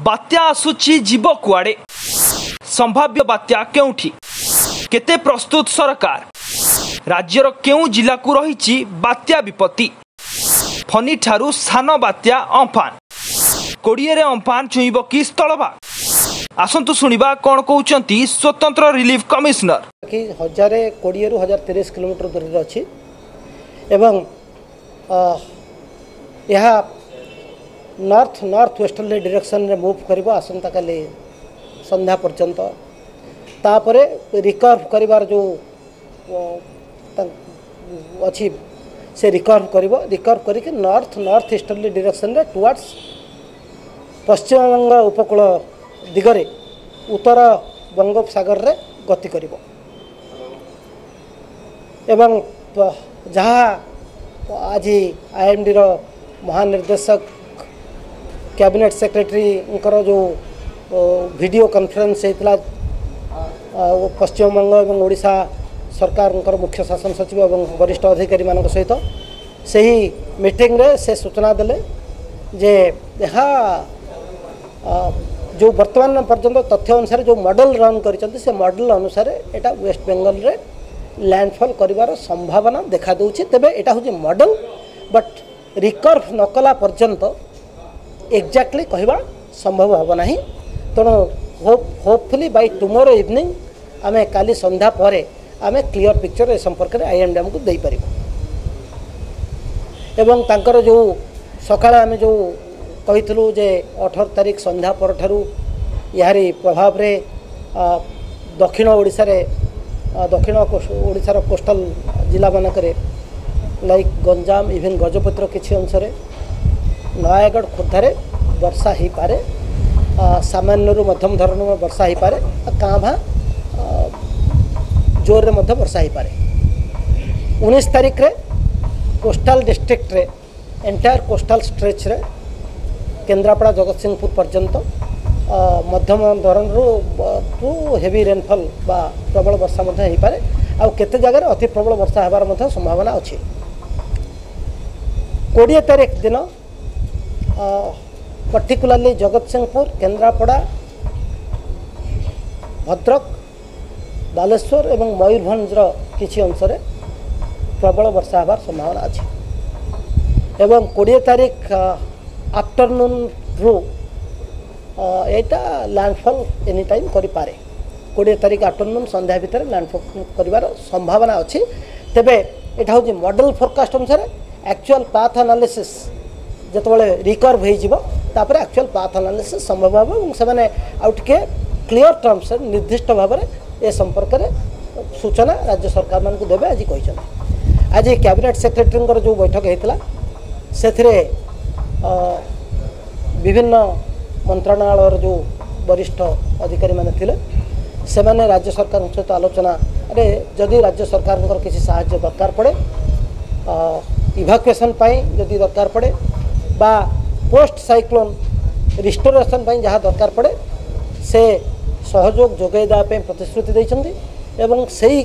बात्या आसुची जीव कुआडे संभाव्य बात्या केउठी केते प्रस्तुत सरकार राज्यर केउ जिला को रही बात्या विपत्ति फनी ठारू सान बात्या अम्फान कोड़िए अम्फान छुईब कि स्थलभाग आसंतु सुनिबा कौन कहउचंती स्वतंत्र रिलीफ कमिश्नर कि 1020 रु 1030 किलोमीटर दूर अच्छी एवं यह नॉर्थ नॉर्थ वेस्टर्ली डायरेक्शन रे मूव करिबो आसंता काली संध्या पर्यंत तापरे रिकर्व करिवार जो अच्छी से रिकर्व करके नॉर्थ नॉर्थ ईस्टर्ली डायरेक्शन रे टुवर्ड्स पश्चिम बंग उपकूल दिगरे उत्तर बंगोपसागर रे गति करिबो एवं जहाँ आज आईएमडी रो महानिर्देशक कैबिनेट सेक्रेटरी जो वीडियो कॉन्फ्रेंस होता पश्चिम बंग और ओडिशा सरकार मुख्य शासन सचिव और वरिष्ठ अधिकारी मान सहित से ही मीटिंग रे से सूचना देले जे यहाँ जो वर्तमान पर्यंत तथ्य अनुसार जो मॉडल रन कर से मॉडल अनुसार एटा वेस्ट बेंगल रे लैंडफॉल करिवार संभावना देखा दूची तेबे एटा होची मॉडल बट रिकर्व नकला पर्यंत एक्जाक्टली कहवा संभव होबो नाही तेणु होपफुली बाय टुमोरो इवनिंग आमे काली संध्या परे आमे क्लियर पिक्चर ए संपर्क रे आईएमडी हमकु देई परिबो एवं तांकर जो सकाळे आमे जो कहितलु जे 18 तारिख संध्या पर ठारू यारी प्रभाव रे दक्षिण ओडिसा रे दक्षिण ओडिशार कोस्टल जिला मानकरे लाइक गंजाम इवेन गजपतिर किछि अंश रे नयागढ़ खोर्धारे वर्षा हो पारे सामान्य मध्यम धरण में वर्षा हो पारे काँ भा जोर रे वर्षा हो पारे 19 तारिख रे कोस्टल डिस्ट्रिक्ट रे एंटायर कोस्टल स्ट्रेच रे केन्द्रापड़ा जगतसिंहपुर पर्यंत मध्यम धरण टू हेवी रेनफॉल बा प्रबल वर्षा हो पारे आ केते जगह अति प्रबल वर्षा होबार संभावना अच्छी 20 तारिख दिन पर्टिकुलरली जगतसिंहपुर केन्द्रापड़ा भद्रक बालेश्वर एवं मयूरभंज किसी अंश प्रबल वर्षा होबार संभावना अच्छी एवं 20 तारिख आफ्टरनून रु एटा लैंडफॉल एनी टाइम करि पारे 20 तारिख आफ्टरनून संध्या भितर लैंडफॉल करिवार संभावना अच्छी तेबे एटा होची मॉडल फोरकास्ट अनुसार एक्चुअल पाथ एनालिसिस जिते रिकर्व होपर एक्चुअल पाथ एनालिसिस संभव हम से आउटे क्लीयर टर्म्स निर्दिष्ट भाव में ए संपर्क में सूचना राज्य सरकार मान को देवे आज कहते आज कैबिनेट सेक्रेटरी जो बैठक होता से विभिन्न मंत्रणालय जो वरिष्ठ अधिकारी माने थिले से माने राज्य सरकार सहित आलोचना अरे जदि राज्य सरकार किसी साहाय्य दरकार पड़े इवाक्युएसन जदि दरकार पड़े बा पोस्ट साइक्लोन रिस्टोरेशन जहाँ दरकार पड़े से सहयोग जोगाई देवाई प्रतिश्रुति देइछन्ति एवं सही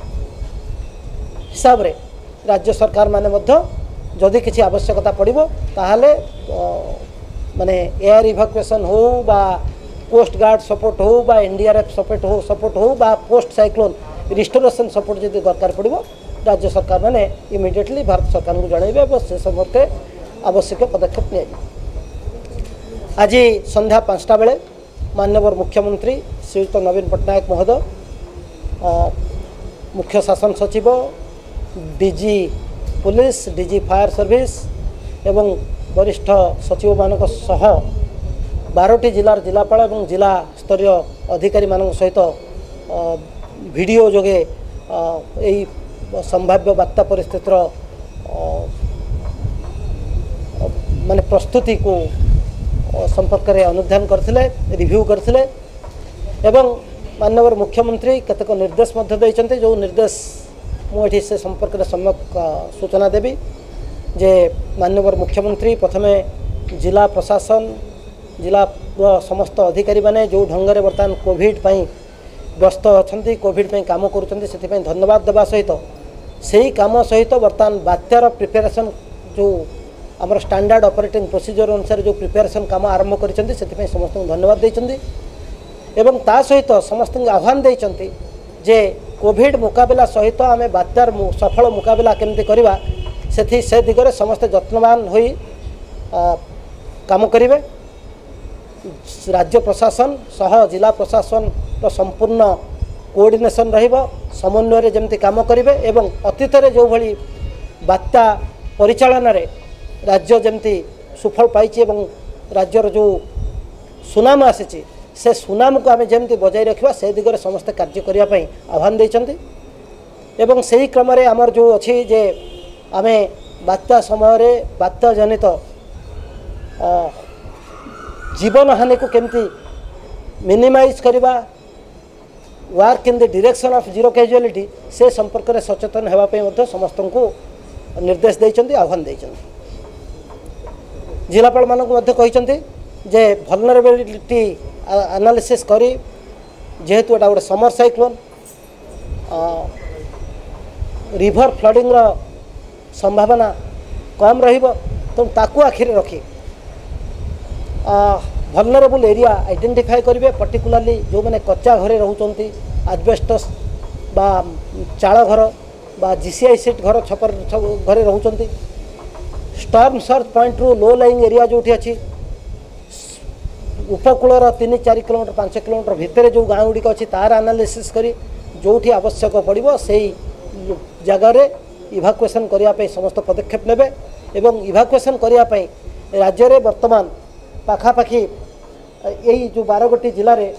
हिसाब रे राज्य सरकार माने मध्य जदि किसी आवश्यकता पड़िबो ताहाले माने एयर इवाक्युएसन हो बा कोस्ट गार्ड सपोर्ट हो बा एनडीआरएफ सपोर्ट हो बा पोस्ट साइक्लोन रिस्टोरेशन सपोर्ट जदि दरकार पड़िबो राज्य सरकार माने इमिडिएटली भारत सरकार को जणाइबे और से संपर्के आवश्यक पदक्षेप नि आज संध्या 5टा बेले माननीय मुख्यमंत्री श्रीयुक्त नवीन पट्टनायक महोदय मुख्य शासन सचिव DG police DG fire service एवं वरिष्ठ सचिव मानक सह 12टी जिलार जिलापाल और जिला स्तरीय अधिकारी मान सहित वीडियो जोगे यही संभाव्य बात्या परिस्थितिर माने प्रस्तुति को संपर्क में अनुधान करथिले रिव्यू करथिले एवं माननीय मुख्यमंत्री केतक निर्देश देइछन्ते जो निर्देश मुझे से संपर्क में सम्यक सूचना देवी जे माननीय मुख्यमंत्री प्रथमे जिला प्रशासन जिला समस्त अधिकारी माने जो ढंग से बर्तमान कोविड व्यस्त अच्छा कोविड काम कर धन्यवाद देवा सहित से ही काम सहित बर्तमान बात्यार प्रिपेरेसन जो आमर स्टैंडर्ड ऑपरेटिंग प्रोसीजर अनुसार जो प्रिपेरेसन काम आरंभ कर समस्त धन्यवाद देते एवं ता सहित समस्त आह्वान देते जे कोविड मुकाबला सहित आम बात्यार सफल मुकाबला केमती करवा से दिगरे समस्त यत्नवान हो काम करेंगे। राज्य प्रशासन सह जिला प्रशासन संपूर्ण कोऑर्डिनेशन रहिबो समन्वय जमती काम करेंगे एवं अतीत जो भली बात्या परिचालन रे राज्य जमती सुफल पाई राज्यर जो सुनाम आसी से सुनाम को आम जमती बजाय रखा से दिगरे समस्त कार्य करने आह्वान देते एवं से ही क्रम आमर जो अच्छी जे आम बात्या समय बात्या जनित जीवन हानि को केमती मिनिमाइज करवा work in the direction of zero casualty से संपर्क में सचेतन होगापी समस्त को निर्देश देते आह्वान देते जिलापाल मानक जे भलनरेबिलिटी एनालिसिस करी जेहेतु एटा गोटे समर साइक्लोन रिभर फ्लडिंग संभावना कम रहिबो तो ताकू आखिर रखी भलनरेबल एरिया आइडेंटिफाई करेंगे पर्टिकुलाली जो मैंने कच्चा घरे रोचंती एस्बेस्टस बा चाल घर बा जीसीआई सीट घर छपर घरे रोचंती स्टॉर्म सर्च पॉइंट रू लो लाइंग एरिया जोठी अच्छी उपकूलर 3-4 किलोमीटर 5 किलोमीटर भितर जो गाँ गुड़िक अच्छी तार एनालिसिस करी जोठी आवश्यक पड़ो से जगार इभाकुएसन करने समस्त पदक्षेप नेबे एवं इभाकुएसन करने राज्य में वर्तमान पाखापाखि यही जो 12 गोटी जिले में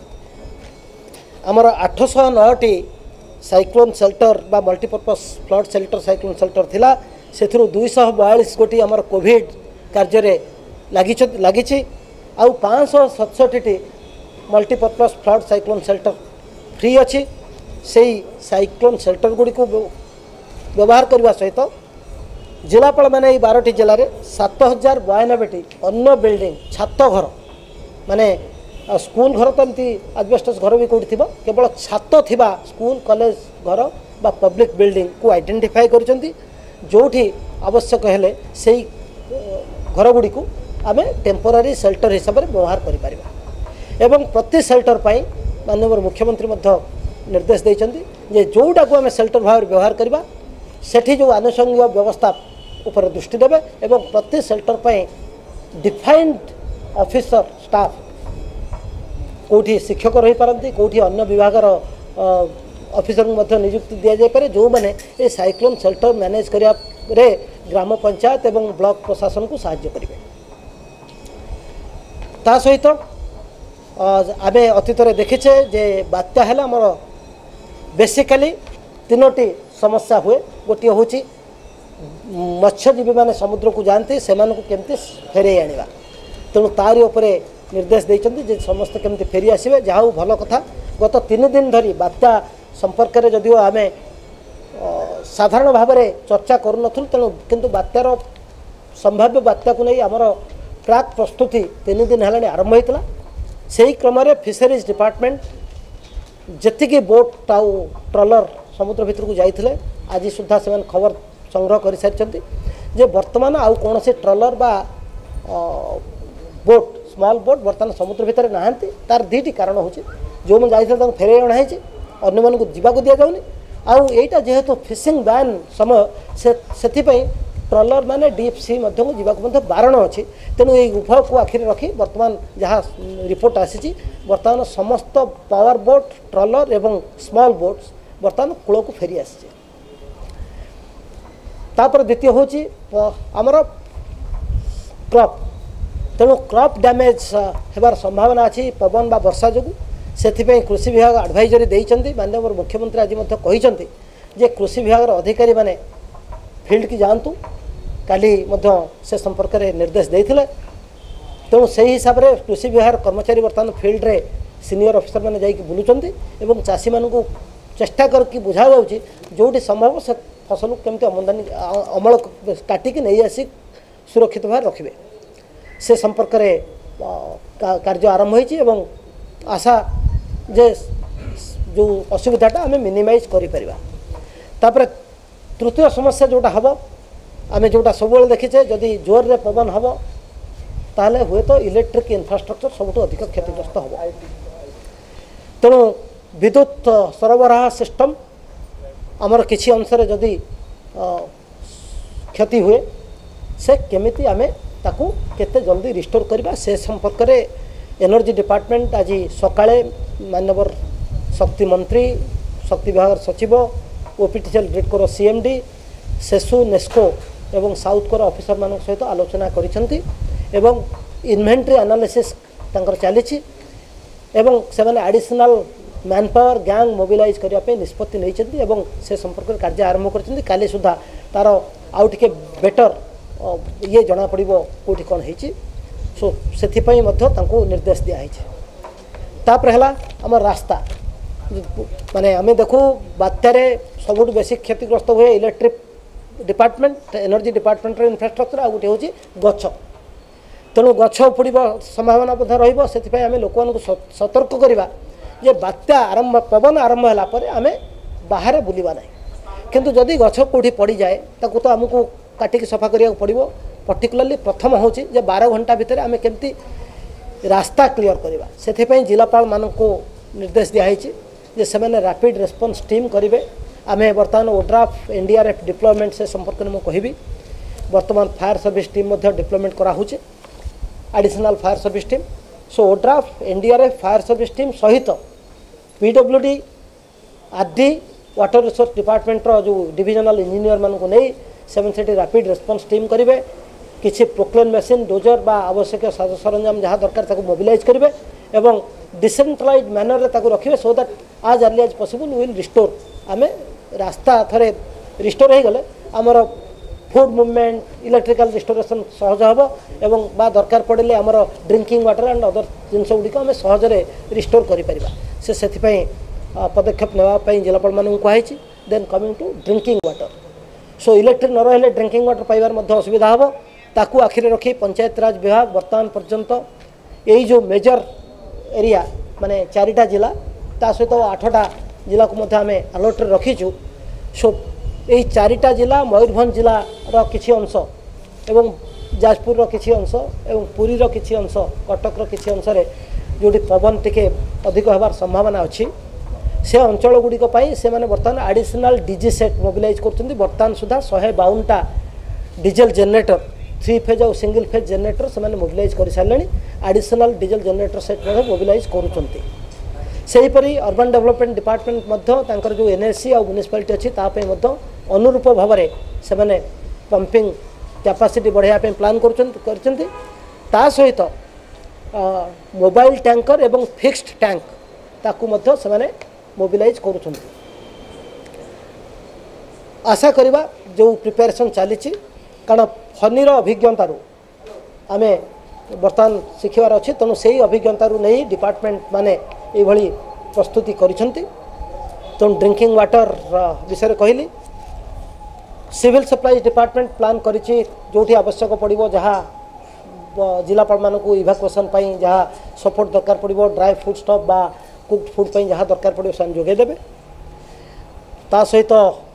आमर 809टी साइक्लोन शेल्टर बा multipurpose flood shelter cyclone shelter थिला से 242 गोटी आमर कोविड कार्य लगी आउ 567टी multipurpose flood cyclone shelter free अच्छी से साइक्लोन शेल्टर गुड़ी को व्यवहार करने सहित जिलापाल मैंने 12टी जिले में 7092टी अन्य बिल्डिंग छात घर माने स्कूल घर तो एमती एस्बेस्टस घर भी कौटी थी केवल छात थिबा स्कूल कॉलेज घर बा पब्लिक बिल्डिंग को आइडेंटिफाई करछंती जोठी आवश्यक हेले सेही घर गुड़ी को आम टेम्पोरारी शेल्टर हिसाब से व्यवहार करें एवं प्रति शेल्टर पर माननीय मुख्यमंत्री निर्देश देते जोटा को आम शेल्टर भाव व्यवहार करवा सेठी जो आनुषंगिक व्यवस्था उपर दृष्टि देवे एवं प्रति शेल्टर पर डिफाइंड ऑफिसर स्टाफ कौटी शिक्षक रही पारती कौटी अन्य विभागर ऑफिसर को नियुक्ति दि जाए जो मैंने ये साइक्लोन शेल्टर मैनेज करने ग्राम पंचायत एवं ब्लॉक प्रशासन को साहाय्य करेंगे। ता सहित आम अतीत देखीचे जे बात्या है आमर बेसिकाली 3टी समस्या हुए गोटे हूँ मत्स्यजीवी मैंने समुद्र को जाती से केमती फेरे आने तेणु तारी उपरे निर्देश देते जे समस्त केमती फेरी आसवे जहाँ भल कथा गत 3 दिन धरी बात्या संपर्क में जदिव आम साधारण भाव में चर्चा करूँ तेणु किंतु बात्यार संभाव्य बात्या को नहीं आमर प्राक प्रस्तुति 3 दिन है आरंभ होता से ही क्रम फिशरीज डिपार्टमेंट जी बोट आउ ट्रलर समुद्र भितर को जाते आज सुधा से खबर संग्रह कर सारी जे वर्तमान आउ कौन से ट्रलर बा बोट स्मॉल बोट वर्तमान समुद्र भितर नहांती तार 2टी कारण हो जो मैं जाते फेरे अणाई अन्य मानक जावाक दि जाऊनी आउ एटा जेहेतु फिशिंग बैन समय से ट्रलर माने डीप सी को जावाक बारण अच्छी तेणु ये उभय को आखिरी रखी वर्तमान जहाँ रिपोर्ट आसी वर्तमान समस्त पावर बोट ट्रलर एवं स्मॉल बोट्स वर्तमान कूल को फेरी आसी तापर द्वितीय हूँ आमर क्रॉप तेणु क्रॉप डैमेज होबार संभावना अच्छी पवन बा वर्षा जो से कृषि विभाग एडवाइजरी देइचंती माननीय मुख्यमंत्री आज कहते जे कृषि विभाग अधिकारी माने फील्ड की जातु काली से संपर्क में निर्देश देते तेणु से हिसाब से कृषि विभाग कर्मचारी बर्तमान फील्ड रे सीनियर ऑफिसर मैंने जाइए बुलूँ एवं चाषी मान को चेष्टा करके बुझा जाऊँगी जोटी संभव से फसल केमती आमदानी अमल काटिकी नहीं आसी सुरक्षित भाव रखिए से संपर्क में कार्य आरंभ हो आशा जे जो असुविधाटा आम मिनिमाइज कर तृतीय समस्या जोटा हम आम जोटा सब देखीचे जदि जोर रे पवन हम ताहले हुए तो इलेक्ट्रिक इंफ्रास्ट्रक्चर सबुठ अधिक क्षतिग्रस्त हम तेणु विद्युत सरबराह सिस्टम आमर किसी अंश जदि क्षति हुए से केमिति आमे ताकू केते जल्दी रिस्टोर करबा से संपर्क रे एनर्जी डिपार्टमेंट आज सकाळे माननीय शक्ति मंत्री शक्ति विभाग सचिव ओपीटीसीएल ग्रिडकोर सीएमडी सेसु नेस्को एवं साउथ कोर ऑफिसर मान सहित आलोचना करिसेंती एवं इन्वेंटरी एनालिसिस तांकर चलीछि एवं सेमाने additional man power gang mobilize करने निष्पत्ति नहीं एवं से संपर्क में कार्य आरंभ कर काली सुधा तार आउ टे बेटर ये जना पड़ कौटी कौन हो सो से निर्देश दिखाई तापर है आम रास्ता माने आम देखू बात्यारे सबुठ बेसी क्षतिग्रस्त हुए electric department energy department infrastructure आ गोटे हूँ गछ तेणु गछ उपड़ संभावना रही आम लोक सतर्क करवा जे बात्या आरंभ पवन आरंभ होला परे आमे बाहर बुलिबा नाही किंतु जदि गछ कोठी पड़ी जाए ताकू तो हमको काटिक सफा करिया पड़िबो पर्टिकुलरली प्रथम होची जे 12 घंटा भितर आमे केमती रास्ता क्लियर करबा सेथे पई जिलापाल मानको निर्देश दिया हैची जे सेमाने रैपिड रेस्पॉन्स टीम करिवे आमे वर्तमान ओड्राफ एनडीआरएफ डिप्लॉयमेंट से संपर्क में कहबी वर्तमान फायर सर्विस टीम मध्ये डिप्लॉयमेंट करा होचे एडिशनल फायर सर्विस टीम सो ODRAF NDRF fire service team सहित PWD RD water resource department जो डिविजनल इंजीनियर मानक नहीं से रैपिड रेस्पॉन्स टीम करेंगे किसी प्रोक्लेन मशीन डोजर बा आवश्यक साज सरंजाम जहाँ दरकार मोबिलाइज करेंगे एवं डिसेंट्रलाइज मैनर रे रखिए so that as early as possible will restore आम रास्ता थे रिस्टोर हो गले आमर फूड मूवमेंट इलेक्ट्रिकल रिस्टोरेशन सहज हम एवं बा दरकार पड़े आमर ड्रिंकिंग वाटर एंड अदर जिनस गुड़िक आम सहजरे रिस्टोर कर से पदक्षेप नापी जिलापाल मान कहुई then coming to drinking water so electric न रही ड्रिंकिंग वाटर पाइबार असुविधा हम ताकू आखिरे रखी पंचायत राज विभाग वर्तमान पर्यंत यही जो मेजर एरिया माने 4टा जिला ता सहित 8टा जिला को आम अलर्ट रखीचु सो यही 4टा जिला मयूरभंज जिलार किसी अंश एवं जाजपुर किसी अंश एवं पुरीर किसी अंश कटकर किसी अंश जोटी पवन टिके अधिक होबार संभावना अच्छी से अंचल गुड़िक से माने बर्तमान एडिशनल डीजी सेट मोबिलाइज कर बर्तमान सुधा 152टा डीजेल जेनरेटर 3 फेज और सिंगल फेज जेनरेटर से मोबिलाइज कर सारे additional diesel generator set mobilize करूपरी अर्बन डेवलपमेंट डिपार्टमेंट जो एनएससी और म्युनिसिपालिटी अच्छी अनुरूप भाव से पंपिंग कैपेसिटी बढ़ाया प्लान कर सहित मोबाइल टैंकर एवं फिक्स्ड टैंक ताकू से मोबिलाइज कर आशा करवा जो प्रिपेरेसन चली कारण फनीर अभिज्ञतारू आम बर्तमान शिखबार अच्छे तेणु से ही अभिज्ञतारू नहीं डिपार्टमेंट माने ये प्रस्तुति करिसेंती तेणु ड्रिंकिंग वाटर विषय कहली सिविल सप्लाईज डिपार्टमेंट प्लान करिछि जोठी आवश्यक पड़िबो जहाँ जिलापाल मान को इभाकुएसन जहाँ सपोर्ट दरकार पड़ो ड्राई फूड स्टफ बा कुक्ड फूड जहाँ दरकार पड़ो से जोगेदेवे ता सहित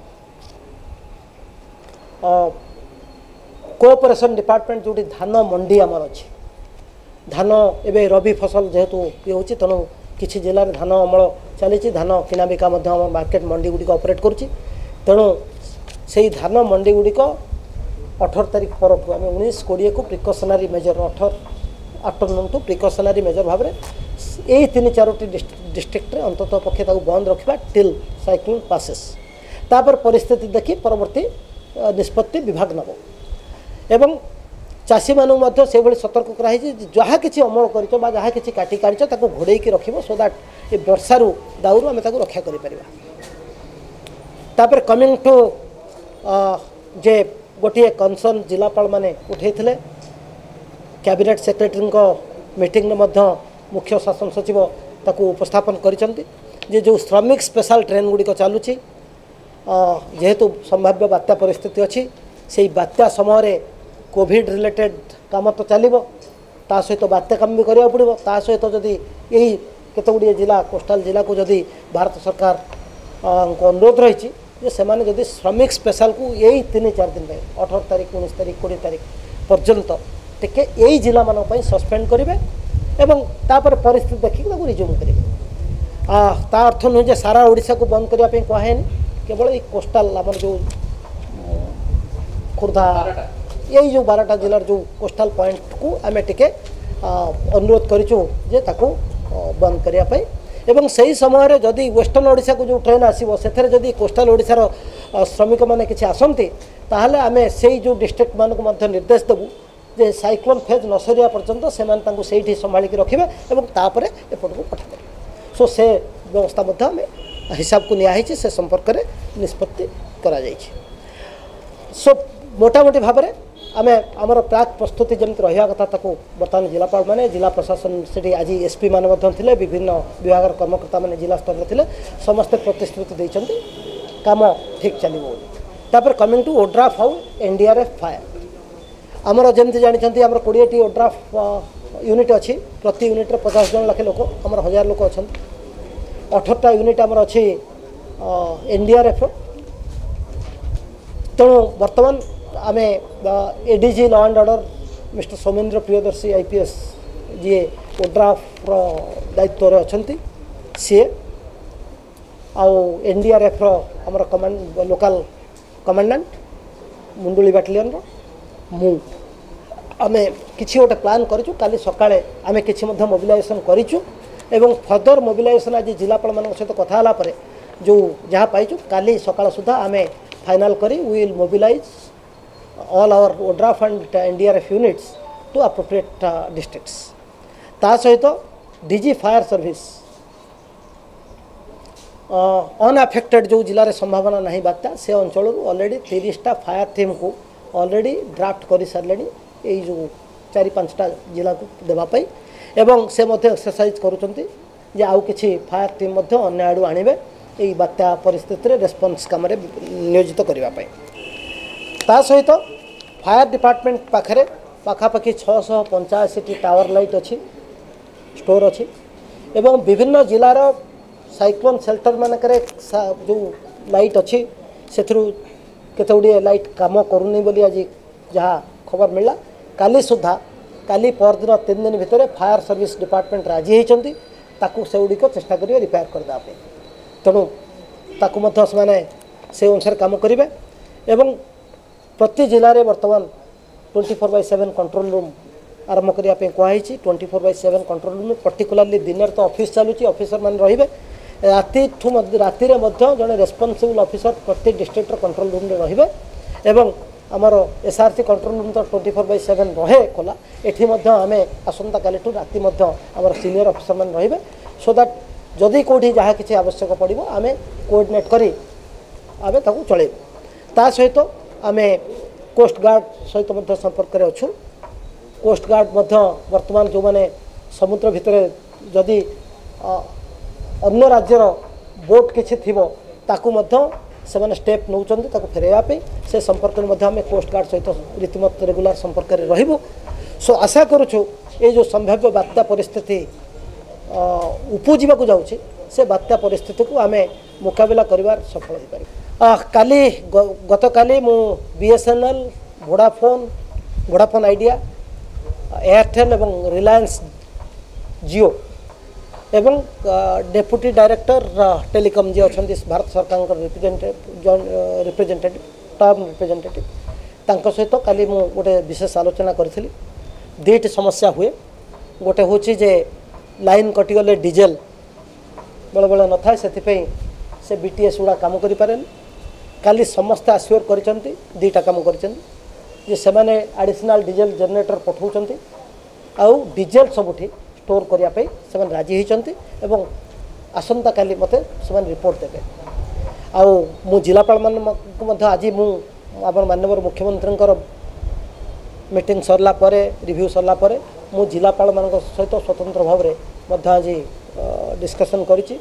कोऑपरेशन डिपार्टमेंट जोटी धान मंडी आमर अच्छी धान एवं रबी फसल जेहेतु ये हूँ तेणु किसी जिले में धान अमल चली धान किना बिका मार्केट मंडी गुड़िक ऑपरेट करुच्ची तेणु से धान मंडी गुड़िक 18 तारीख पर आम 19-20 को precautionary measure 18 afternoon to precautionary measure भाव में यही 3-4टी डिस्ट्रिक्ट अंततः पक्षे बंद रखा टिल साइक्लोन पासेस तापर परिस्थिति देखी परवर्ती निष्पत्ति विभाग नब एवं चाषी मानक से सतर्क कराई जहाँ किसी अमल कर जहाँ किसी काटी काढ़ घोड़े रख सो दैट ये वर्षारू दाऊर आम रक्षा कर कमिंग टू जे गोटे कनसर्न जिलापाल माने उठे कैबिनेट सेक्रेटरी मीटिंग में मुख्य शासन सचिव ताकू उपस्थापन करिसेंती जो श्रमिक स्पेशल ट्रेन गुड़िक चलुची जेहेतु संभाव्य बात्या परिस्थिति अच्छी से बात्या समय कोविड रिलेटेड काम तो चलो ता सहित बात्या काम भी करा पड़ो ता सहित जदि यही केत गुड़िए जिला कोस्टाल जिला को जदि भारत सरकार अनुरोध रही जे सेमाने जदि श्रमिक स्पेशल को यही 3-4 दिन 18 तारीख 19 तारीख 20 तारीख पर्यंत टिके यही जिला मान सस्पेंड करेंगे एवं तापर परिस्थिति देखिक रिज्यूम करेंगे ता अर्थ नुहे जे सारा ओडिशा को बंद करने कहे केवल ये कोस्टाल आम जो खुर्धा यही जो 12टा जिलार जो कोस्टाल पॉइंट को आम टिके अनुरोध करूँ जे ताको बंद करने एवं सही समय जदि वेस्टर्न ओडिशा को जो ट्रेन आसो से जदि कोस्टाल ओडिशार श्रमिक मैंने किसी आसती ताहले आमे से जो डिस्ट्रिक्ट मान को निर्देश देवु जे साइक्लोन फेज न सरिया पर्यंत से संभालिक रखिए और तापर एपट को पठाइबे सो से व्यवस्था हिसाब को नियाही से संपर्क में निष्पत्ति करा जाइछि। सो मोटामोटी भाव में आम आमर प्राक प्रस्तुति जमी रहा कथा ताको बर्तमान जिलापाल मैंने जिला प्रशासन से आज एसपी मैंने विभिन्न विभाग कर्मकर्ता मैंने जिला स्तर में थे समस्ते प्रतिश्रुति देते काम ठीक चलो तापर कमिंग टू ओड्राफ हाउ एनडीआरएफ फायर आमर जमी जानते आम 20टी ओड्राफ यूनिट अच्छी प्रति यूनिट 50 जन लाखे लोक आम 1000 लोक अच्छा 18टा यूनिट आमर अच्छी एनडीआरएफ तेणु बर्तमान आम ADG law and order mister Soumendra Priyadarshi IPS ji ODRAF दायित्व अच्छा सी आउ एनडीआरएफ आमर command local commandant Munduli battalion मु आम किसी गोटे प्लान करूँ काली सकाळे आम किसी मोबिलाइजेशन करूँ एवं फर्दर मोबिलाइजेशन आज जिलापाल मान सहित कथा पर जो जहाँ पाइचु काली सकाळ सुधा आम फाइनल करी we will mobilize all our ODRAF and NDRF units to appropriate districts ता सहित डीजी फायर सर्विस अनअफेक्टेड जो जिले में संभावना नहीं बात्या से अंचल ऑलरेडी 30टा फायर टीम को ऑलरेडी ड्राफ्ट कर सारे यही जो 4-5टा जिला को देवाई एवं से एक्सरसाइज करुँचे आउ कि फायर टीम अन्य आड़ू आणवे यही बात्या परिस्थिति रेस्पॉन्स कम नियोजित करने ता सहित फायर डिपार्टमेंट पाखे पाखापाखि 685टी टावर लाइट अच्छी स्टोर अच्छी एवं विभिन्न जिलार साइक्लोन शेल्टर मानक जो लाइट अच्छी से केते गुड़िए लाइट काम करूनी बोली आज जहाँ खबर मिला काली सुधा काली परदिन 3 दिन भितर फायर सर्विस डिपार्टमेंट राजी होती से गुड़िक चेष्टा करेंगे रिपेयर करदेवाई तेणु ताकू से अनुसार काम करेंगे एवं प्रति जिले में बर्तमान 24/7 कंट्रोल रूम आरंभ करने कहुई 24/7 कंट्रोल रूम पर्टिकुलाली दिन तो ऑफिस चलुची ऑफिसर मान रहिबे राति जड़े रेस्पॉन्सिबल ऑफिसर प्रति डिस्ट्रिक्टर कंट्रोल रूम में रहिबे एवं आमर एसआरसी कंट्रोल रूम तो 24/7 रहे खोला एठी आम आसंता काली राति आमर सीनियर ऑफिसर मान रहिबे सो दैट जदि कोठी जहाँ किसी आवश्यक पड़ो आम कोऑर्डिनेट करी आम ताकू चलेबे ता सहित आम कोस्ट गार्ड सहित संपर्क में अच्छु कोस्ट गार्ड वर्तमान जो मैंने समुद्र भितर जदि अन्य राज्यर बोट किसी थी से स्टेप नौ फेरवाई से संपर्क में आम कोस्ट गार्ड सहित रीतिमत रेगुलर संपर्क में रहिबु सो आशा करुछु ये जो संभाव्य बात्या परिस्थिति उपजीवा को जाऊँगी से बात्या परिस्थिति को आम मुकाबला कर सफल हो पार काली गत काली मु बीएसएनएल वोडाफोन आइडिया एयरटेल एवं रिलायंस जियो एवं डेप्यूटी डायरेक्टर टेलीकॉम जी अच्छा भारत सरकार रिप्रेजेंटेटिव टर्म रिप्रेजेंटेटिव तांको सहित काली मु गोटे विशेष आलोचना करी 2टी समस्या हुए गोटे हूँ जे लाइन कटिगले डीजेल बेले बेले न था से बीटीएस गुड़ा काम करें काली समस्ते आश्योर कर 2टा काम कर एडिशनल डीजेल जनरेटर पठाऊँ आउ डीजेल सबुठी स्टोर करने से राजी होती एवं आसंता काली मते से रिपोर्ट देवे आउ मु जिलापाल मान आज मुझ माननीय मुख्यमंत्री मीटिंग सरला परे रिव्यू सरला परे मु जिलापाल मान सहित स्वतंत्र भाव में आज डिस्कसन करी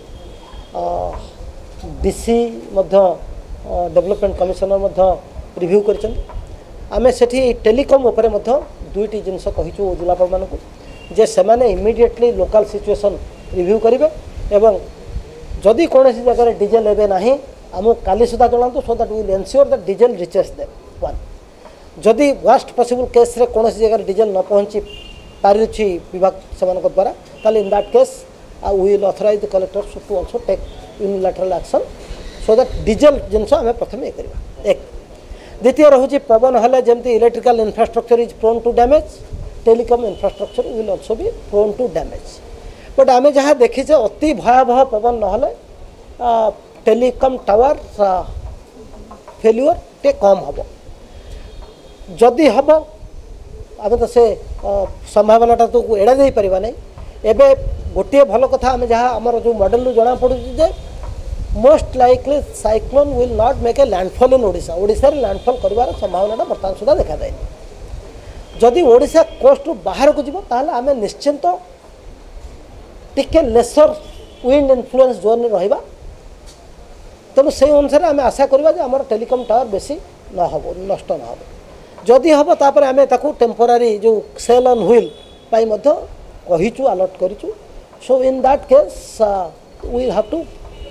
डीसी डेवलपमेंट कमिशनर रिव्यू कर आम से टेलीकॉम उपरे 2टी जिनस कहीचु जिलापाल मान जे से इमिडिएटली लोकल सिचुएशन रिव्यू करेंगे एवं जदि कौन जगह डीजेल एवं ना आम काली सुधा जनातु so that will ensure that diesel reaches them one जदि वर्स्ट पॉसिबल केस रे कौन जगह डीजल न पहुँची पारि विभाग से द्वारा ताले in that case we will authorize the collector to also take unilateral action so that diesel जिनस आम प्रथम ये करवा एक द्वितीय रोचे पवन हेल्ले जमी electrical infrastructure is prone to damage telecom infrastructure will also be prone to damage but आम जहाँ देखीचे अति भयावह पवन ना टेलीकॉम टावर फेल्युअर टे कम हम जदि हम आम तो से संभावनाटा तो एड़ा दे पारिबा नहीं एबे गोटे भल कथा आम जहाँ आमर जो मॉडल जना पड़ू जे most likely cyclone will not make a landfall in Odisha Odisha रे लैंडफॉल करिवार संभावना बर्तमान सुधा देखा जाए जदि ओडिशा कोस्ट बाहर को जीव ताहले आम निश्चिंत टिके लेसर विंड इन्फ्लुएंस जोन रहिबा तेणु से अनुसार आम आशा करवा आमर टेलीकॉम टावर बेसी न हो नष्ट न हो जदि हम तापर आम ताकू टेम्पोरारी जो सेल ऑन व्हील पाई मध्य कहीचु अलर्ट करिचु so in that case we have to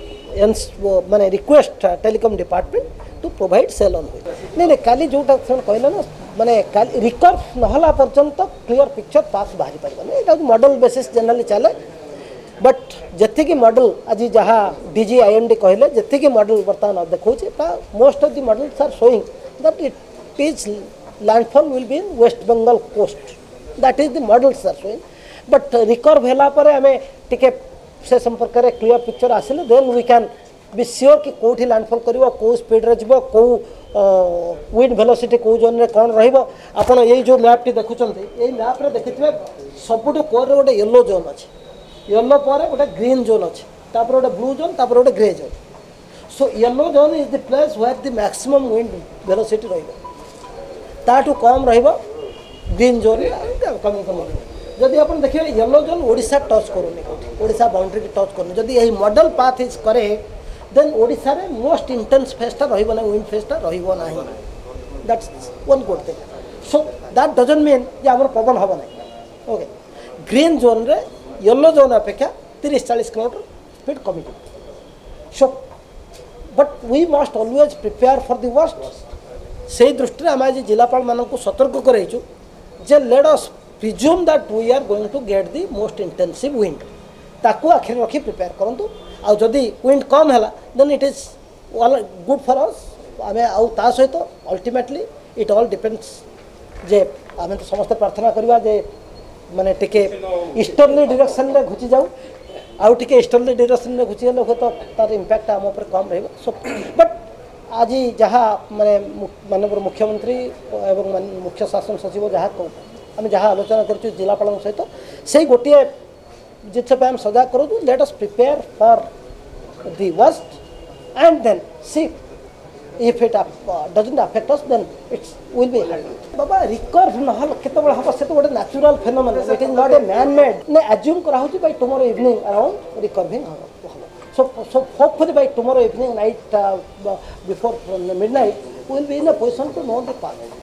माने request telecom department to provide cell on wheel नहीं काली जोटा कहले ना माने रिकर्व नहला पर्यंत क्लियर पिक्चर पास बाहरी पारिबा एटा मॉडल बेसिस जनरली चले बट जी मॉडल आज जहाँ डीजी आईएमडी कहले जी मॉडल बर्तमान देखो most of the models are showing that it is landfall will be in West Bengal coast that is the models are showing but recurve होला परे हमें टिके से संपर्क में क्लियर पिक्चर आसिले then we can be sure कि कौटी लैंडफॉल करिवो को स्पीड रे जीवो को विंड वेलोसिटी को जोन रे कोन रहिबो आपण एई जो मैप टी देखुचंती एई मैप रे देखिथिबे सबुटो कोर रे गोटे येलो जोन अछि येलो पर गोटे ग्रीन जोन अछि तापर गोटे ब्लू जोन तापर गोटे grey zone so yellow zone is the place where the maximum wind velocity रहिबो ताटू कम रहिबो ग्रीन जोन कम कम जदि आप देखिए येलो जोन ओडिशा टच करूनी ओडिशा बाउंड्री की टच करूनी जदि यही मॉडल पाथ इज करे देन ओडिशा रे मोस्ट इंटेंस फेस्टा रहिबो ना विंड फेस्टा रहिबो नाही that's one good thing so that doesn't mean जे हमर पवन हबो नाही ओके ग्रीन जोन रे येलो जोन अपेक्षा 30-40 किलोमीटर स्पीड कमी so but we must always prepare for the worst से दृष्टि आम आज जिलापाल मानक सतर्क करैछु जे let us presume that we are going to get the most intensive wind ताकू आखिर रखी प्रिपेयर करंतु आ जदि विंड कम है then it is good for us आम आ सहित अल्टीमेटली इट ऑल डिपेंड्स जे आम तो समस्त प्रार्थना करवा जे माने टिके ईस्टर्ली डायरेक्शन रे घुची जाऊ आउ टिके ईस्टर्ली डायरेक्शन रे घुची गले तो तार इंपैक्ट आम ऊपर कम रहइबो सो बट आज जहाँ माने माननीय मुख्यमंत्री एवं मुख्य शासन सचिव जहाँ आम जहाँ आलोचना कर जिलापाल सहित से गोटे जिस आम सजा करूँ let us prepare for the worst and then see if it doesn't affect us then it's will be बाबा रिकर्व नहल केत हम से तो गोटे natural phenomenon it is not a man made ने एज्यूम करा by tomorrow evening around recurving so hopefully by tomorrow evening night before midnight we will be in a position to know the path.